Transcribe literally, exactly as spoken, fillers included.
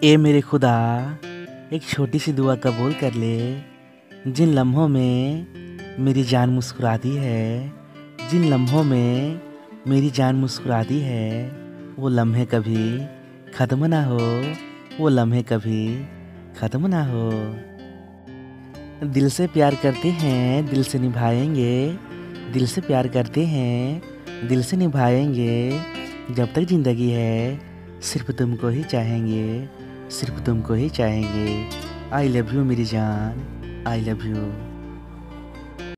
ए मेरे खुदा, एक छोटी सी दुआ कबूल कर ले। जिन लम्हों में मेरी जान मुस्कुराती है, जिन लम्हों में मेरी जान मुस्कुराती है, वो लम्हे कभी ख़त्म ना हो, वो लम्हे कभी ख़त्म ना हो। दिल से प्यार करते हैं, दिल से निभाएंगे, दिल से प्यार करते हैं, दिल से निभाएंगे। जब तक ज़िंदगी है सिर्फ तुमको ही चाहेंगे, सिर्फ तुमको ही चाहेंगे। आई लव यू मेरी जान, आई लव यू।